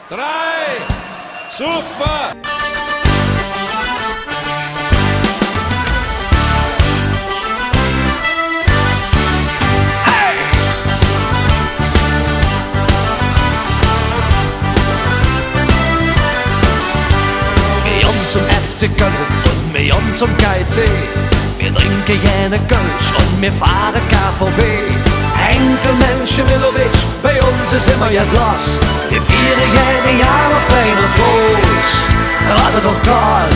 3, super! Zum FC Köln und wir zum KIC. Wir trinken jene Kölsch und wir fahren KVB. Henkel Menschenmilovic, bei uns ist immer ja Glas. Wir feiern jedes Jahr auf deiner Floß. Warte doch Karl,